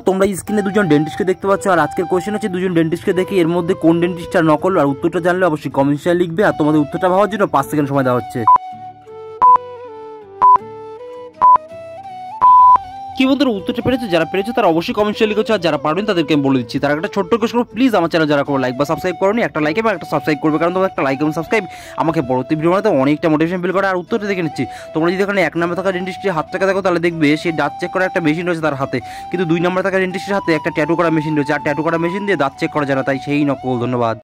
তোমরা স্ক্রিনে দুজন ডেন্টিস্টকে দেখতে পাচ্ছ, আর আজকের কোশ্চেন হচ্ছে দুজন ডেন্টিস্টকে দেখি এর মধ্যে কোন ডেন্টিস্টটা নকল, আর উত্তরটা জানলে অবশ্যই কমেন্ট সেকশনে লিখবে। আর তোমাদের উত্তরটা ভাবার জন্য 5 সেকেন্ড সময় দেওয়া হচ্ছে। কি বন্ধুরা উত্তরটা পেরেছো? যারা পেরেছো তারা অবশ্যই কমেন্ট সেকশনে লিখেছো, আর যারা পারবেন তাদেরকে আমি বলে দিচ্ছি। তারা একটা ছোট্ট রিকোয়েস্ট করবো, প্লিজ আমার চ্যানেল যারা করো লাইক বা সাবস্ক্রাইব করোনি, একটা লাইক এবং একটা সাবস্ক্রাইব করবে, কারণ তোমার একটা লাইক এবং সাবস্ক্রাইব আমাকে পরবর্তী ভিডিও বানাতে অনেকটা মোটিভেশন ফিল করে। আর উত্তরটা দেখে নিচ্ছি, তোমরা যদি এখানে 1 নম্বর থাকা ডেন্টিস্টের হাত থেকে দেখো তাহলে দেখবে সে দাঁত চেক করার একটা মেশিন রয়েছে তার হাতে, কিন্তু 2 নম্বর থাকা ডেন্টিস্টের হাতে একটা ট্যাটু করা মেশিন রয়েছে, আর ট্যাটু করা মেশিন দিয়ে দাঁত চেক করা যায় না, তাই সেই নকল। ধন্যবাদ।